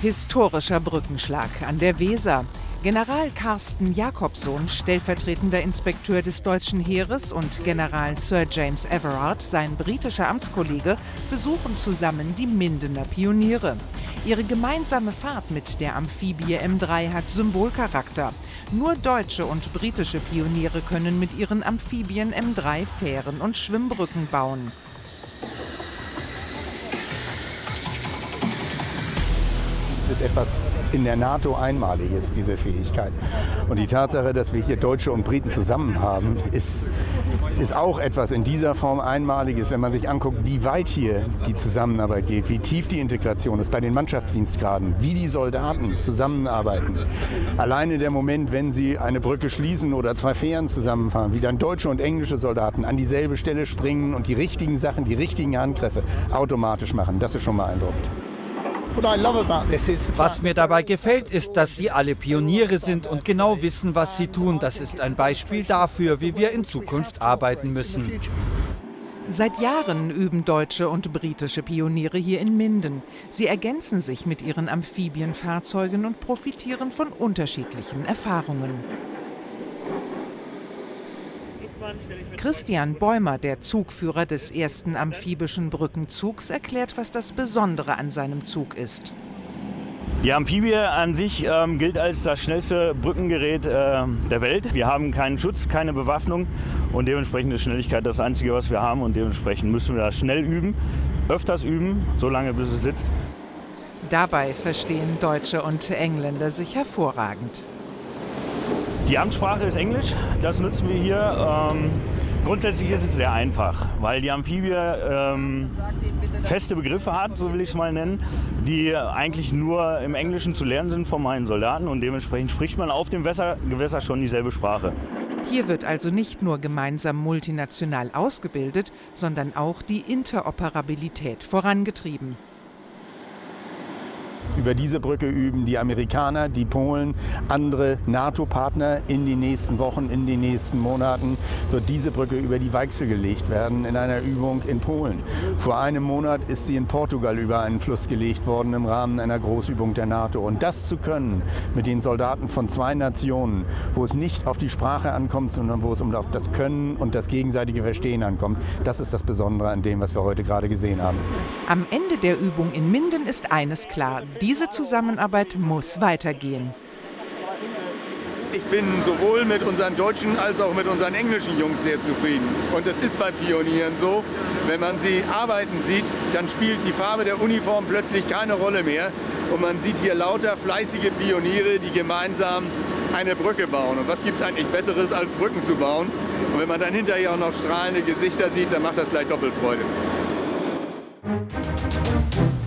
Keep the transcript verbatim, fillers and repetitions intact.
Historischer Brückenschlag an der Weser. General Carsten Jacobsohn, stellvertretender Inspekteur des deutschen Heeres, und General Sir James Everard, sein britischer Amtskollege, besuchen zusammen die Mindener Pioniere. Ihre gemeinsame Fahrt mit der Amphibie M drei hat Symbolcharakter. Nur deutsche und britische Pioniere können mit ihren Amphibien M drei Fähren und Schwimmbrücken bauen. Es ist etwas in der NATO Einmaliges, diese Fähigkeit. Und die Tatsache, dass wir hier Deutsche und Briten zusammen haben, ist, ist auch etwas in dieser Form Einmaliges, wenn man sich anguckt, wie weit hier die Zusammenarbeit geht, wie tief die Integration ist bei den Mannschaftsdienstgraden, wie die Soldaten zusammenarbeiten. Alleine der Moment, wenn sie eine Brücke schließen oder zwei Fähren zusammenfahren, wie dann deutsche und englische Soldaten an dieselbe Stelle springen und die richtigen Sachen, die richtigen Handgriffe automatisch machen, das ist schon beeindruckend. Was mir dabei gefällt, ist, dass sie alle Pioniere sind und genau wissen, was sie tun. Das ist ein Beispiel dafür, wie wir in Zukunft arbeiten müssen. Seit Jahren üben deutsche und britische Pioniere hier in Minden. Sie ergänzen sich mit ihren Amphibienfahrzeugen und profitieren von unterschiedlichen Erfahrungen. Christian Bäumer, der Zugführer des ersten amphibischen Brückenzugs, erklärt, was das Besondere an seinem Zug ist. Die Amphibie an sich ähm, gilt als das schnellste Brückengerät äh, der Welt. Wir haben keinen Schutz, keine Bewaffnung und dementsprechend ist Schnelligkeit das Einzige, was wir haben. Und dementsprechend müssen wir das schnell üben, öfters üben, so lange bis es sitzt. Dabei verstehen Deutsche und Engländer sich hervorragend. Die Amtssprache ist Englisch, das nutzen wir hier. Ähm, grundsätzlich ist es sehr einfach, weil die Amphibie ähm, feste Begriffe hat, so will ich es mal nennen, die eigentlich nur im Englischen zu lernen sind von meinen Soldaten und dementsprechend spricht man auf dem Gewässer, Gewässer schon dieselbe Sprache. Hier wird also nicht nur gemeinsam multinational ausgebildet, sondern auch die Interoperabilität vorangetrieben. Über diese Brücke üben die Amerikaner, die Polen, andere NATO-Partner. In den nächsten Wochen, in den nächsten Monaten wird diese Brücke über die Weichsel gelegt werden in einer Übung in Polen. Vor einem Monat ist sie in Portugal über einen Fluss gelegt worden im Rahmen einer Großübung der NATO. Und das zu können mit den Soldaten von zwei Nationen, wo es nicht auf die Sprache ankommt, sondern wo es um das Können und das gegenseitige Verstehen ankommt, das ist das Besondere an dem, was wir heute gerade gesehen haben. Am Ende der Übung in Minden ist eines klar: Diese Zusammenarbeit muss weitergehen. Ich bin sowohl mit unseren deutschen als auch mit unseren englischen Jungs sehr zufrieden. Und das ist bei Pionieren so, wenn man sie arbeiten sieht, dann spielt die Farbe der Uniform plötzlich keine Rolle mehr. Und man sieht hier lauter fleißige Pioniere, die gemeinsam eine Brücke bauen. Und was gibt es eigentlich Besseres, als Brücken zu bauen? Und wenn man dann hinterher auch noch strahlende Gesichter sieht, dann macht das gleich doppelt Freude.